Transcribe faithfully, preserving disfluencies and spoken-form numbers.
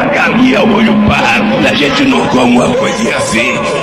caminha, olho parado. A gente não come uma coisinha assim.